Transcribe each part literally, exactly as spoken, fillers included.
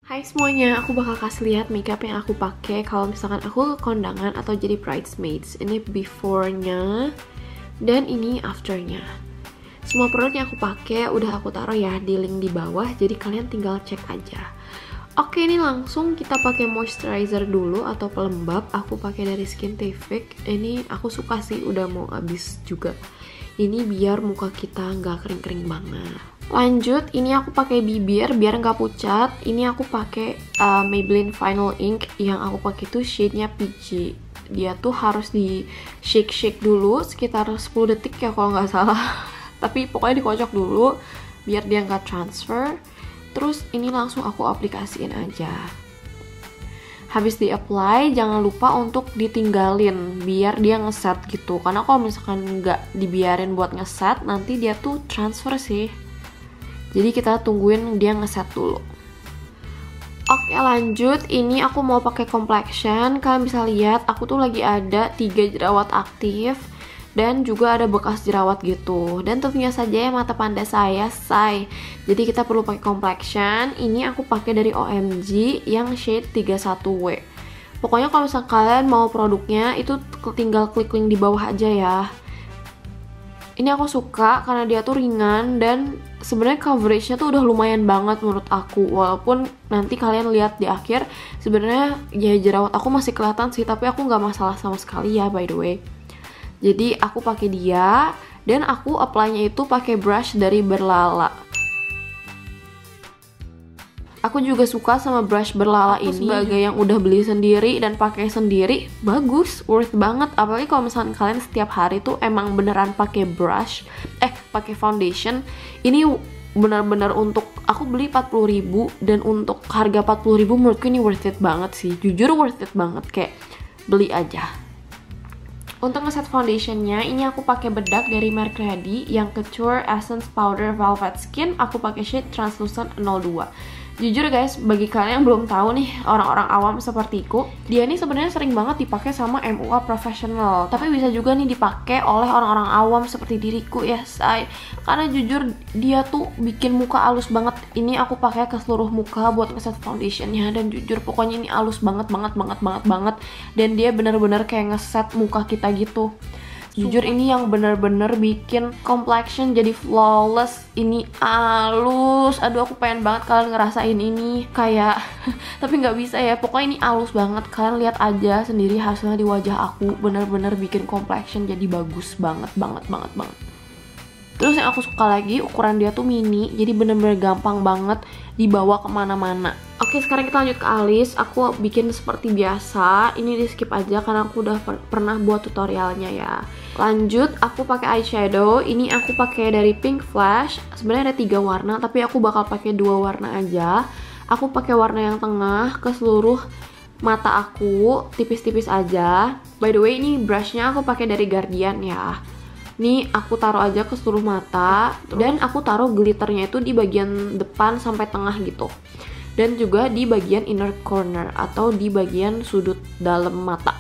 Hai semuanya, aku bakal kasih lihat makeup yang aku pakai kalau misalkan aku ke kondangan atau jadi bridesmaids. Ini before-nya dan ini after-nya. Semua produk yang aku pakai udah aku taruh ya di link di bawah, jadi kalian tinggal cek aja. Oke, ini langsung kita pakai moisturizer dulu atau pelembab. Aku pakai dari Skintific. Ini aku suka sih, udah mau habis juga. Ini biar muka kita nggak kering-kering banget. Lanjut, ini aku pakai bibir biar nggak pucat. Ini aku pakai uh, Maybelline Final Ink. Yang aku pakai itu shade-nya Peachy. Dia tuh harus di shake-shake dulu sekitar sepuluh detik ya kalau nggak salah. Tapi pokoknya dikocok dulu biar dia nggak transfer. Terus ini langsung aku aplikasiin aja. Habis di apply, jangan lupa untuk ditinggalin biar dia ngeset gitu. Karena kalau misalkan nggak dibiarin buat ngeset, nanti dia tuh transfer sih. Jadi kita tungguin dia ngeset dulu. Oke, lanjut. Ini aku mau pakai complexion. Kalian bisa lihat aku tuh lagi ada tiga jerawat aktif dan juga ada bekas jerawat gitu. Dan tentunya saja ya mata panda saya say. Jadi kita perlu pakai complexion. Ini aku pakai dari O M G yang shade tiga puluh satu W. Pokoknya kalau misalnya kalian mau produknya itu tinggal klik link di bawah aja ya. Ini aku suka karena dia tuh ringan dan sebenarnya coveragenya tuh udah lumayan banget menurut aku. Walaupun nanti kalian lihat di akhir sebenarnya ya jerawat aku masih kelihatan sih, tapi aku nggak masalah sama sekali ya by the way. Jadi aku pakai dia dan aku apply-nya itu pakai brush dari Berlala. Aku juga suka sama brush Berlala aku ini sebagai yang udah beli sendiri dan pakai sendiri, bagus, worth banget. Apalagi kalau misalnya kalian setiap hari tuh emang beneran pakai brush, eh pakai foundation. Ini bener-bener untuk aku beli empat puluh ribu dan untuk harga empat puluh ribu menurutku ini worth it banget sih. Jujur worth it banget, kayak beli aja. Untuk ngeset foundationnya, ini aku pakai bedak dari Merk Ready yang Couture Essence Powder Velvet Skin. Aku pakai shade Translucent nol dua. Jujur guys, bagi kalian yang belum tahu nih, orang-orang awam sepertiku, dia ini sebenarnya sering banget dipakai sama M U A profesional. Tapi bisa juga nih dipakai oleh orang-orang awam seperti diriku ya, say. Karena jujur dia tuh bikin muka halus banget. Ini aku pakai ke seluruh muka buat ngeset foundationnya dan jujur pokoknya ini halus banget banget banget banget banget. Dan dia bener-bener kayak ngeset muka kita gitu. Jujur ini yang bener-bener bikin complexion jadi flawless. Ini halus. Aduh aku pengen banget kalian ngerasain ini. Kayak tapi nggak bisa ya. Pokoknya ini halus banget. Kalian lihat aja sendiri hasilnya di wajah aku. Bener-bener bikin complexion jadi bagus banget banget banget banget. Terus yang aku suka lagi, ukuran dia tuh mini. Jadi bener-bener gampang banget dibawa kemana-mana. Oke, sekarang kita lanjut ke alis. Aku bikin seperti biasa. Ini di skip aja karena aku udah pernah buat tutorialnya ya. Lanjut, aku pakai eyeshadow. Ini aku pakai dari Pink Flash. Sebenarnya ada tiga warna, tapi aku bakal pakai dua warna aja. Aku pakai warna yang tengah ke seluruh mata aku, tipis-tipis aja. By the way, ini brushnya aku pakai dari Guardian ya. Nih aku taruh aja ke seluruh mata. Dan aku taruh glitternya itu di bagian depan sampai tengah gitu. Dan juga di bagian inner corner atau di bagian sudut dalam mata.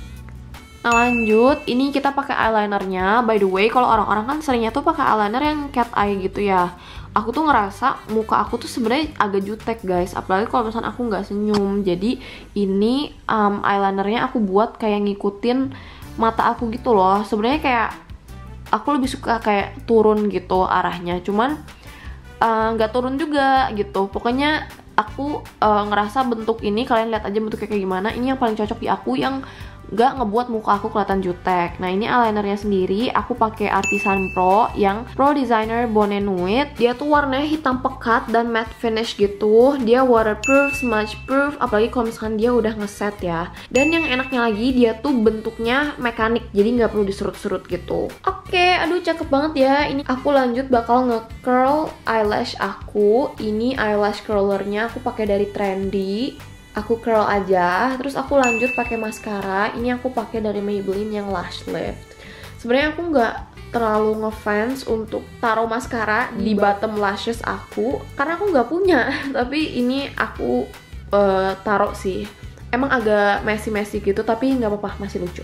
Nah lanjut, ini kita pakai eyelinernya. By the way, kalau orang-orang kan seringnya tuh pakai eyeliner yang cat eye gitu ya. Aku tuh ngerasa muka aku tuh sebenarnya agak jutek guys. Apalagi kalau misalnya aku nggak senyum. Jadi ini um, eyelinernya aku buat kayak ngikutin mata aku gitu loh. Sebenarnya kayak aku lebih suka kayak turun gitu arahnya. Cuman nggak uh, turun juga gitu. Pokoknya aku uh, ngerasa bentuk ini, kalian lihat aja bentuknya kayak gimana. Ini yang paling cocok di aku, yang gak ngebuat muka aku kelihatan jutek. Nah ini eyelinernya sendiri aku pakai Artisan Pro yang Pro Designer Bonnet Nude. Dia tuh warnanya hitam pekat dan matte finish gitu. Dia waterproof, smudge proof, apalagi kalau misalkan dia udah ngeset ya. Dan yang enaknya lagi dia tuh bentuknya mekanik, jadi nggak perlu diserut-serut gitu. Oke, aduh cakep banget ya. Ini aku lanjut bakal nge-curl eyelash aku. Ini eyelash curlernya aku pakai dari Trendy. Aku curl aja, terus aku lanjut pakai maskara. Ini aku pakai dari Maybelline yang Lash Lift. Sebenarnya aku nggak terlalu ngefans untuk taruh maskara di bottom lashes aku karena aku nggak punya. Tapi ini aku uh, taruh sih. Emang agak messy-messy gitu, tapi nggak apa-apa, masih lucu.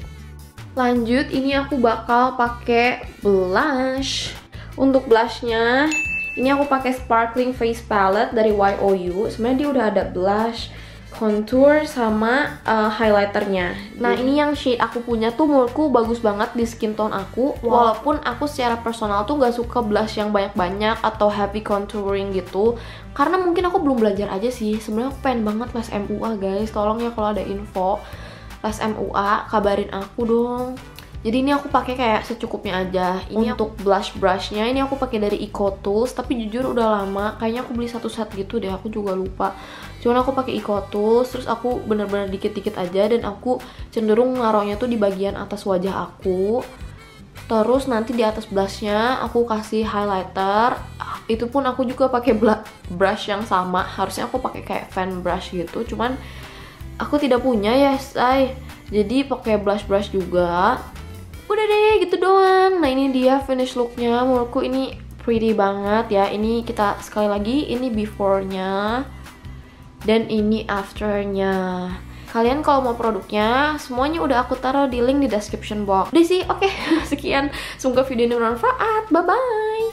Lanjut, ini aku bakal pakai blush. Untuk blushnya Ini aku pakai Sparkling Face Palette dari Y O U. Sebenarnya dia udah ada blush, contour, sama uh, highlighternya. Nah ini yang shade aku punya tuh menurutku bagus banget di skin tone aku. Wow. Walaupun aku secara personal tuh gak suka blush yang banyak-banyak atau heavy contouring gitu, karena mungkin aku belum belajar aja sih. Sebenarnya aku pengen banget les M U A guys. Tolong ya kalau ada info les M U A kabarin aku dong. Jadi ini aku pakai kayak secukupnya aja. Ini untuk blush brushnya ini aku pakai dari Eco Tools, tapi jujur udah lama. Kayaknya aku beli satu set gitu deh, aku juga lupa. Cuman aku pakai Eco Tools, terus aku bener-bener dikit-dikit aja dan aku cenderung naruhnya tuh di bagian atas wajah aku. Terus nanti di atas blushnya aku kasih highlighter. Itu pun aku juga pakai brush yang sama. Harusnya aku pakai kayak fan brush gitu, cuman aku tidak punya ya, say. Jadi pakai blush brush juga. Udah deh gitu doang. Nah ini dia finish looknya. Menurutku ini pretty banget ya. Ini kita sekali lagi, ini before-nya dan ini after-nya. Kalian kalau mau produknya semuanya udah aku taruh di link di description box. Udah sih, oke. Okay. Sekian, semoga video ini bermanfaat. Bye bye.